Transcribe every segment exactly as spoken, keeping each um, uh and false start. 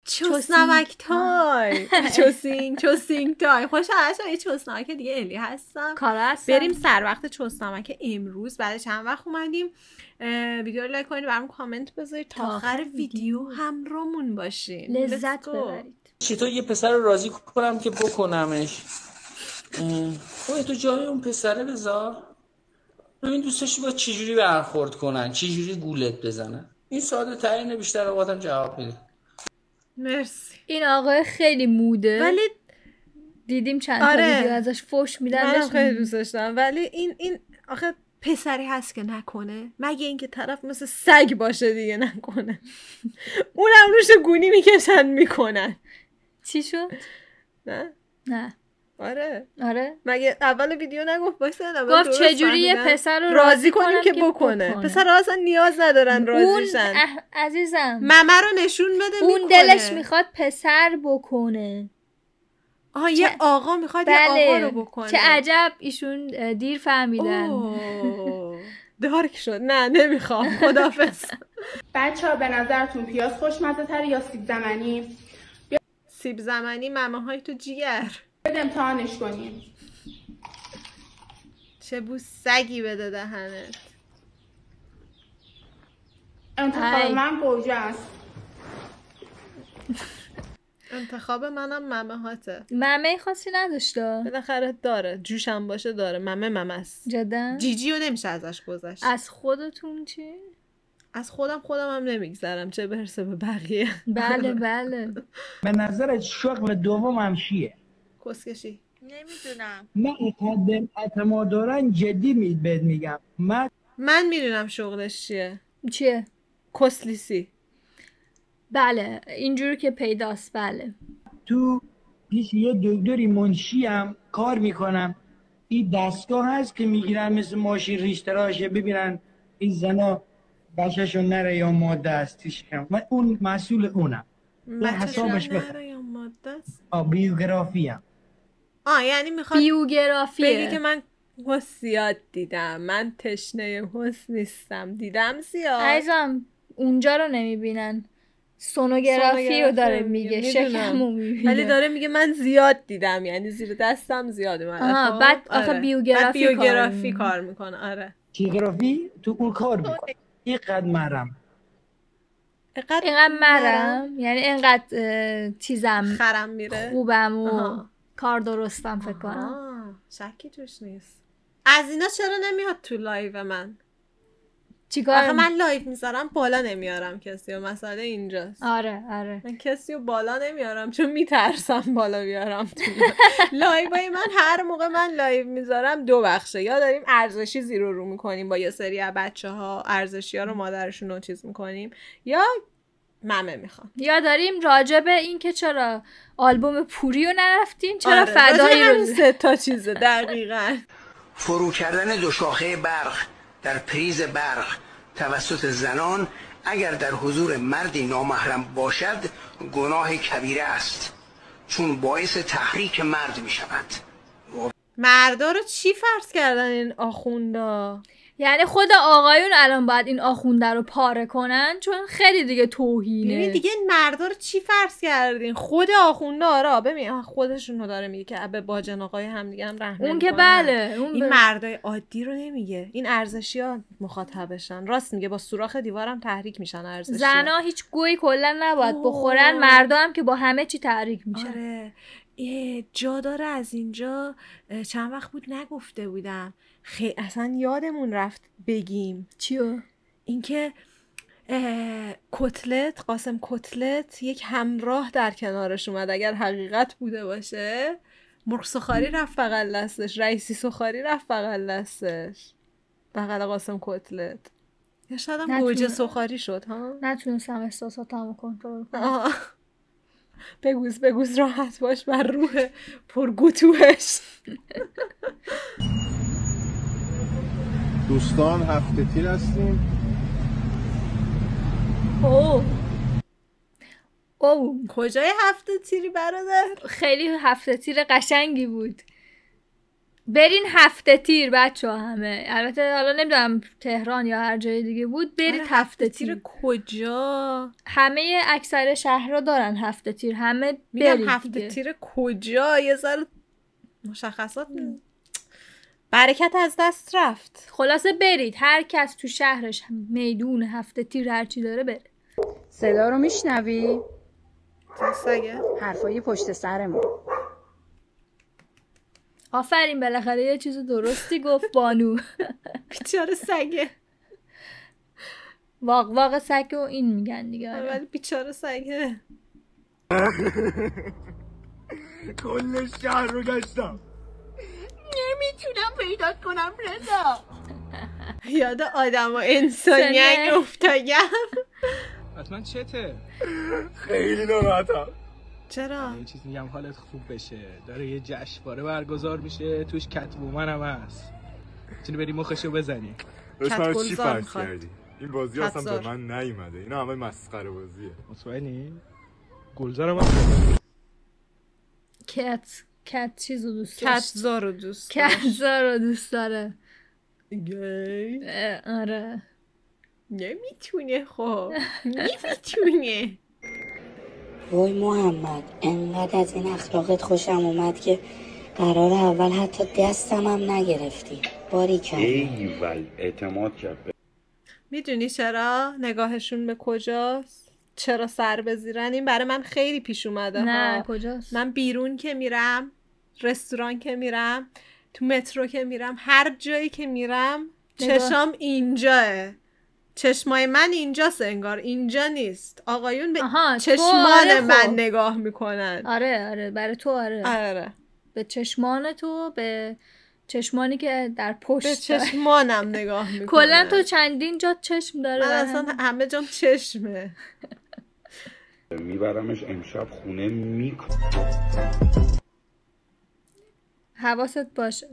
چوسنمک تای چوسینگ چوسینگ تای خوشحال شدم. یه چوسنمک دیگه الی هستم کارا هستم. بریم سر وقت چوسنمک امروز. بعد چند وقت اومدیم. ویدیو رو لایک کنید، برام کامنت بذارید، تا آخر ویدیو همراهمون باشین، لذت ببرید. چطور یه پسر رو راضی کنم که بکنمش؟ اوه تو جای اون پسره بذار ببین دوستش با چجوری برخورد کنن، چجوری گولت بزنن. این ساده ترینه، بیشتر اوقاتم جواب میده. مرسی. این آقای خیلی موده ولی دیدیم چند آره. تا ویدیو ازش فوش میدن، من خیلی دوست داشتم. ولی این این آخه پسری هست که نکنه، مگه اینکه طرف مثل سگ باشه دیگه نکنه. اونم روش گونی میکشن میکنن. چی شد؟ نه نه آره آره مگه اول ویدیو نگفت وایسا گفت چجوری یه پسر رو راضی کنیم که بکنه, بکنه. پسر اصلا نیاز ندارن راضی شن. عزیزم ممه رو نشون بده اون میکنه. دلش میخواد پسر بکنه. آها یه آقا میخواد بله. یه آقا رو بکنه. چه عجب ایشون دیر فهمیدن. دارک شد. نه نمیخوام. خداحافظ. بچه‌ها به نظرتون پیاز خوشمزه تر یا سیب زمینی؟ سیب زمینی ممه های تو جیگر. بده امتحانش کنیم. چه بو سگی بده دهنت. انتخاب من گوجه است. انتخاب منم ممه هاته. ممه خاصی نداشته. بالاخره داره. جوشم باشه داره. ممه ممه است. جدا؟ جیجیو نمیشه ازش گذشت. از خودتون چی؟ از خودم خودم هم نمیگذرم، چه برسه به بقیه. بله بله. به نظرت شغل دوم هم چیه؟ کسکشی. نمیدونم. من اعتماد دارن جدی می بهت میگم. من من میدونم شغلش چیه. چیه؟ کسلیسی. بله اینجوری که پیداست. بله تو پیش یه دکتری منشی هم کار میکنم. این دستگاه هست که میگیرن مثل ماشین ریشتراشه ببینن این زنا بچه‌شون نره یا ماده است توشم. من اون مسئول اونم. حسابش نره یا ماده است. آه بیوگرافی هم. آه یعنی میخواد بیوگرافیه بگی که من حس زیاد دیدم، من تشنه حس نیستم، دیدم زیاد. عزیزم اونجا رو نمیبینن، سونوگرافی رو داره میگه، شکمو میبینه. ولی داره میگه من زیاد دیدم، یعنی زیر دستم زیاد اومده. آها بعد آخه آره. بیوگرافی, بعد بیوگرافی کار, کار میکنه. آره بیوگرافی تو اون کار میکنه. اینقدر مرم اینقدر مرم یعنی اینقدر چیزم خرم میره خوبم و آها. کار درستم فکر کنم. شکی توش نیست. از اینا چرا نمیاد تو لایو من؟ چیکار؟ آخه من لایو میذارم بالا نمیارم کسی و مسئله اینجاست. آره آره من کسی رو بالا نمیارم چون میترسم بالا بیارم تو لایو. های من هر موقع من لایو میذارم دو بخشه، یا داریم ارزشی زیرو رو میکنیم با یه سری از بچه ها، ارزشی ها رو مادرشون رو چیز میکنیم، یا ممه میخوام، یا داریم راجع به این که چرا آلبوم پوری رو نرفتیم، چرا آره. فدایی رو سه تا چیزه. دقیقاً فرو کردن دو شاخه برق در پریز برق توسط زنان اگر در حضور مردی نامحرم باشد گناه کبیره است، چون باعث تحریک مرد می شود. مردا رو چی فرض کردن این آخوندا؟ یعنی خود آقایون الان باید این آخونده رو پاره کنن چون خیلی دیگه توهینه. ببین دیگه مردا رو چی فرض کردین؟ خود آخونده آره ببین خودشون رو داره میگه که به باجن آقای هم دیگه هم رحم اون که بله اون این مردای عادی رو نمیگه. این ارزشی‌ها مخاطبشن. راست میگه، با سوراخ دیوارم تحریک میشن ارزشی‌ها. زنا هیچ گویی کلا نباید اوه. بخورن، مردا هم که با همه چی تحریک میشن. آره جا داره از اینجا چند وقت بود نگفته بودم، خیلی اصلا یادمون رفت بگیم. چیو؟ اینکه کتلت قاسم کتلت یک همراه در کنارش اومد. اگر حقیقت بوده باشه مرغ سخاری رفت بغل دستش، رئیسی سخاری رفت بغل دستش، بغل قاسم کتلت. یا شاید هم گوجه سخاری شد ها. نتونستم احساساتمو کنترل کنم. بگوز بگوز راحت باش بر روح پرگوتوهش. دوستان هفته تیر هستیم. اوه اوه کجای هفته تیری برادر؟ خیلی هفته تیر قشنگی بود. برین هفته تیر بچه ها همه. البته حالا نمیدونم تهران یا هر جای دیگه بود، برید هفته تیر. تیر کجا؟ همه اکثر شهرها دارن هفته تیر، همه میگم هفته تیر کجا؟ یه ذره مشخصات برکت از دست رفت. خلاصه برید، هر کس تو شهرش میدون هفته تیر هرچی داره بره. صدا رو میشنوی؟ سگه حرفای پشت سرمون. آفرین، بالاخره یه چیز درستی گفت بانو. بیچاره سگه. واق واق سگ و این میگن دیگه. ولی بیچاره سگه. کل شهر رو گشتم، نمیتونم پیدا کنم رضا. یاد آدم و انسانیت افتایم. حتما چته؟ خیلی ناراحتم. چرا؟ یه چیز میگم حالت خوب بشه، داره یه جشنواره برگزار میشه، توش کت‌وومن هم هست، میتونی بری مخشو بزنی. داشت چی فرض کردی؟ این بازی اصلا به من نیومده، اینا همه مسخره بازیه. مطمئنی؟ گلزار هم هست. کت کت چیزو دوست داره. کتزار رو دوست داره. کتزار رو دوست داره. گی؟ آره. نمیتونه خب. نمیتونه. وای محمد، انقدر از این اخلاقت خوشم اومد که قرار اول حتی دستم هم نگرفتی. باریکلا. ایول اعتماد کرد. میدونی چرا نگاهشون به کجاست؟ چرا سر بزیرن؟ این برای من خیلی پیش اومده. نه ها. کجاست؟ من بیرون که میرم، رستوران که میرم، تو مترو که میرم، هر جایی که میرم چشام اینجاه. چشمای من اینجاست انگار، اینجا نیست. آقایون به چشمان آره من نگاه میکنن. آره آره برای تو آره. آره. به چشمان تو، به چشمانی که در پشت به چشمانم نگاه میکنن. کلا تو چندین جا چشم داره. من اصلا همه جام چشمه. میبرمش امشب خونه میکنم. حواست باشه.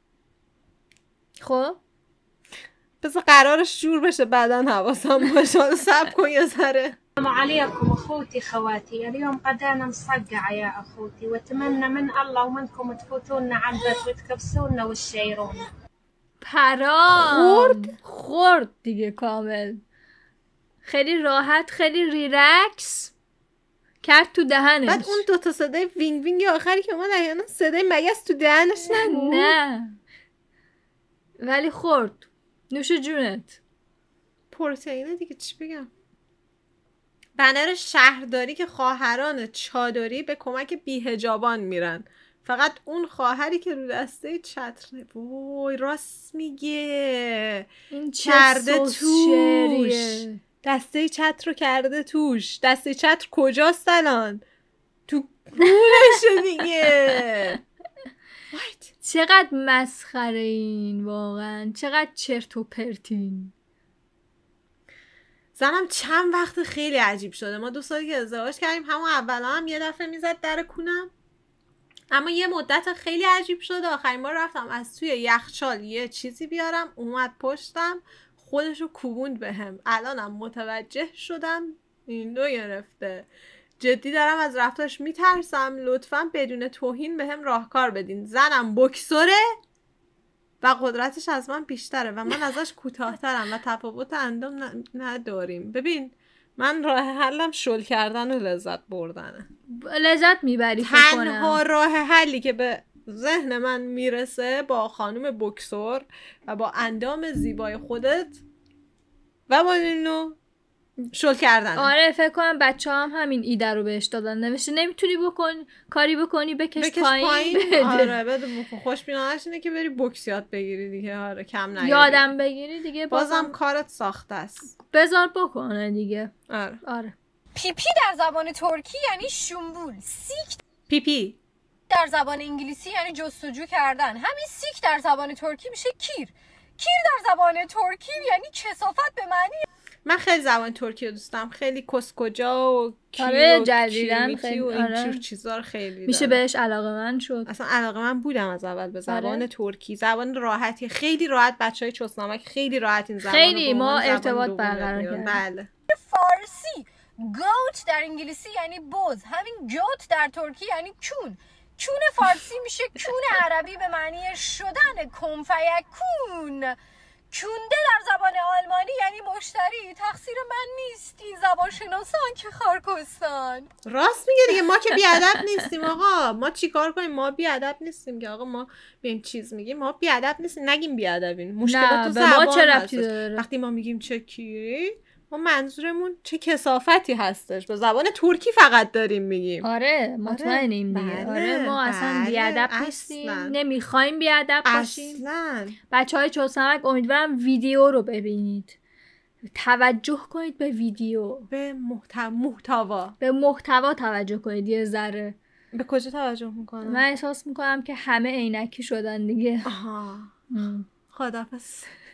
خب بذار قرارش جور بشه بعدن حواسم باشه. صبر کن یه ذره. السلام عليكم اخوتي خواتي، اليوم غدانا مصقعه يا اخوتي، واتمنى من الله ومنكم تفوتونا على البيت وتكبسونا وتشيرونا. پرام خورد خورد دیگه کامل. خیلی راحت، خیلی ریلکس کرد تو دهنش. بعد اون دوتا صدای وینگ وینگ آخری که اومد احیانا صدای مگس تو دهنش نبود. نه ولی خورد. نوش جونت. پروتئینه دیگه، چی بگم. بنر شهرداری که خواهران چادری به کمک بی‌حجابان میرن. فقط اون خواهری که رو دسته چتر، وای راست میگه، این کرده توش دسته چتر رو کرده توش. دسته چتر کجاست الان؟ تو گولشه دیگه. چقدر مسخره این، واقعا چقدر چرت و پرتین. زنم چند وقت خیلی عجیب شده. ما دو سالی که ازدواج کردیم، همون اولا هم یه دفعه میزد در کونم، اما یه مدت خیلی عجیب شده. آخرین بار رفتم از توی یخچال یه چیزی بیارم، اومد پشتم خودشو کوبوند بهم. الانم متوجه شدم این دو گرفته. جدی دارم از رفتارش میترسم. لطفاً بدون توهین بهم راهکار بدین. زنم بوکسوره و قدرتش از من بیشتره و من ازش کوتاه‌ترم و تفاوت اندام نداریم. ببین من راه حلم شل کردن و لذت بردنه. لذت میبری فکر کنم. تنها راه حلی که به ذهن من میرسه با خانم بوکسور و با اندام زیبای خودت و با اینو شل کردن. آره فکر کنم بچه هم همین ایده رو بهش دادن، نوشته نمیتونی بکن کاری بکنی بکش, بکش پایین, پایین. بده. آره بده بکن. خوشبینانش اینه که بری بوکس یاد بگیری دیگه. آره کم نیاری یادم بگیری دیگه. بازم, بازم کارت ساخته است. بذار بکنه دیگه. آره آره. پیپی در زبان ترکی یعنی شنبول. سیک پیپی در زبان انگلیسی یعنی جستجو کردن. همین سیک در زبان ترکی میشه کیر. کیر در زبان ترکی یعنی کثافت به معنی. من خیلی زبان ترکی رو دوستم. خیلی کسکجا و کیر آره و جدیدن خیلی و آره. اینجور چیزا رو خیلی میشه دارم. بهش علاقه‌مند شد. اصلا علاقه‌مند بودم از اول به زبان آره. ترکی. زبان راحتی، خیلی راحت بچهای چسنامک خیلی راحت این زبان خیلی ما ارتباط برقرار کردیم. بله. فارسی گوت در انگلیسی یعنی بز، همین گوت در ترکی یعنی کون. کون فارسی میشه کون عربی به معنی شدن کن فیکون. کونده در زبان آلمانی یعنی مشتری. تقصیر من نیستی زبان شناسان که خارکستان. راست میگه دیگه، ما که بیادب نیستیم آقا. ما چیکار کنیم؟ ما بیادب نیستیم که آقا ما بیم چیز میگیم. ما بیادب نیستیم، نگیم بیادبین. مشکلات تو زبان ما چه ربطی داره؟ وقتی ما میگیم چه کی، ما منظورمون چه کثافتی هستش. به زبان ترکی فقط داریم میگیم. آره مطمئنیم دیگه. بله. آره ما اصلا بله. بیادب نیستیم، نمیخوایم بیادب باشیم. اصلا بچهای چوسمک امیدوارم ویدیو رو ببینید، توجه کنید به ویدیو، به محتوا به محتوا توجه کنید. یه ذره به کجا توجه میکنم؟ من احساس میکنم که همه عینکی شدن دیگه. آها خداحافظ.